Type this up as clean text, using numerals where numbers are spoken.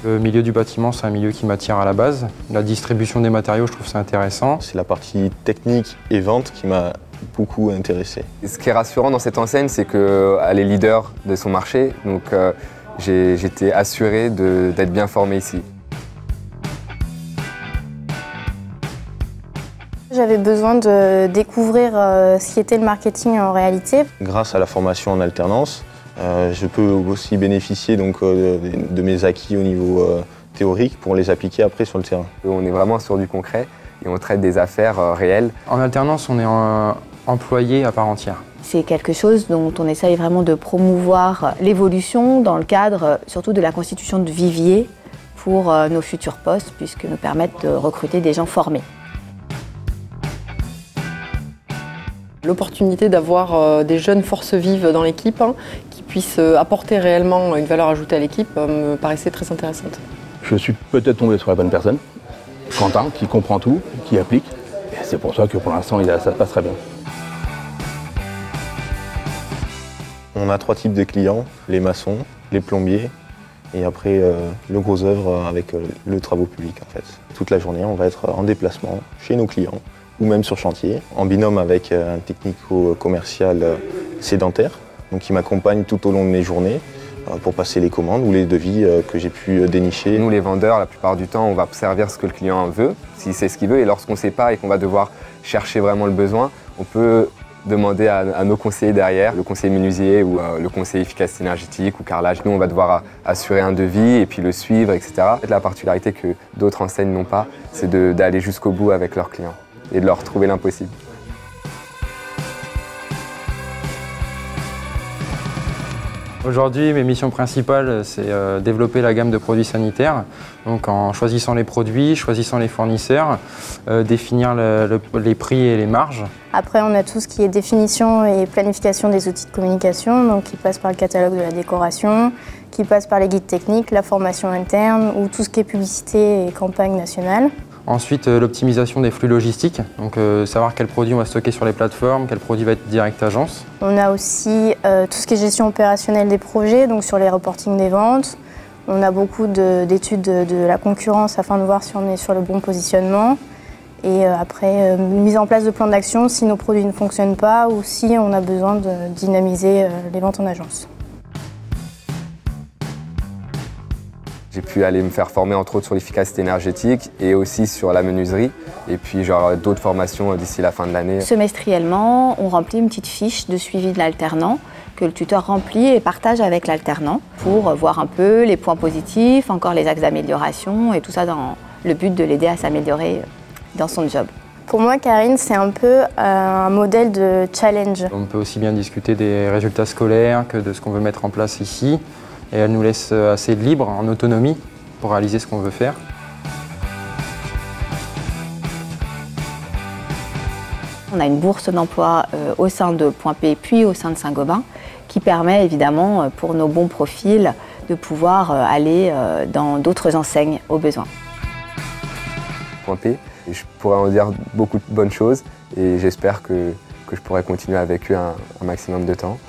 Le milieu du bâtiment, c'est un milieu qui m'attire à la base. La distribution des matériaux, je trouve ça intéressant. C'est la partie technique et vente qui m'a beaucoup intéressé. Ce qui est rassurant dans cette enseigne, c'est qu'elle est leader de son marché, donc j'étais assuré d'être bien formé ici. J'avais besoin de découvrir ce qui était le marketing en réalité. Grâce à la formation en alternance, je peux aussi bénéficier donc, de mes acquis au niveau théorique pour les appliquer après sur le terrain. On est vraiment sur du concret et on traite des affaires réelles. En alternance, on est employé à part entière. C'est quelque chose dont on essaye vraiment de promouvoir l'évolution dans le cadre surtout de la constitution de viviers pour nos futurs postes, puisque nous permettent de recruter des gens formés. L'opportunité d'avoir des jeunes forces vives dans l'équipe qui puissent apporter réellement une valeur ajoutée à l'équipe me paraissait très intéressante. Je suis peut-être tombé sur la bonne personne, Quentin, qui comprend tout, qui applique. Et c'est pour ça que pour l'instant, ça se passe très bien. On a 3 types de clients, les maçons, les plombiers et après le gros œuvre avec le travaux publics en fait. Toute la journée, on va être en déplacement chez nos clients ou même sur chantier, en binôme avec un technico-commercial sédentaire, donc qui m'accompagne tout au long de mes journées pour passer les commandes ou les devis que j'ai pu dénicher. Nous les vendeurs, la plupart du temps, on va servir ce que le client veut, si c'est ce qu'il veut, et lorsqu'on ne sait pas et qu'on va devoir chercher vraiment le besoin, on peut demander à nos conseillers derrière, le conseiller menuisier ou le conseiller efficacité énergétique ou carrelage. Nous, on va devoir assurer un devis et puis le suivre, etc. La particularité que d'autres enseignes n'ont pas, c'est d'aller jusqu'au bout avec leurs clients et de leur trouver l'impossible. Aujourd'hui, mes missions principales, c'est développer la gamme de produits sanitaires, donc en choisissant les produits, choisissant les fournisseurs, définir les prix et les marges. Après, on a tout ce qui est définition et planification des outils de communication, donc qui passe par le catalogue de la décoration, qui passe par les guides techniques, la formation interne ou tout ce qui est publicité et campagne nationale. Ensuite, l'optimisation des flux logistiques, donc savoir quel produit on va stocker sur les plateformes, quel produit va être direct agence. On a aussi tout ce qui est gestion opérationnelle des projets, donc sur les reportings des ventes. On a beaucoup d'études de la concurrence afin de voir si on est sur le bon positionnement. Et après, mise en place de plans d'action si nos produits ne fonctionnent pas ou si on a besoin de dynamiser les ventes en agence. J'ai pu aller me faire former entre autres sur l'efficacité énergétique et aussi sur la menuiserie. Et puis j'aurai d'autres formations d'ici la fin de l'année. Semestriellement, on remplit une petite fiche de suivi de l'alternant que le tuteur remplit et partage avec l'alternant pour voir un peu les points positifs, encore les axes d'amélioration et tout ça dans le but de l'aider à s'améliorer dans son job. Pour moi, Karine, c'est un peu un modèle de challenge. On peut aussi bien discuter des résultats scolaires que de ce qu'on veut mettre en place ici. Et elle nous laisse assez libre, en autonomie, pour réaliser ce qu'on veut faire. On a une bourse d'emploi au sein de Point P puis au sein de Saint-Gobain qui permet évidemment pour nos bons profils de pouvoir aller dans d'autres enseignes au besoin. Point P, et je pourrais en dire beaucoup de bonnes choses et j'espère que je pourrai continuer avec eux un maximum de temps.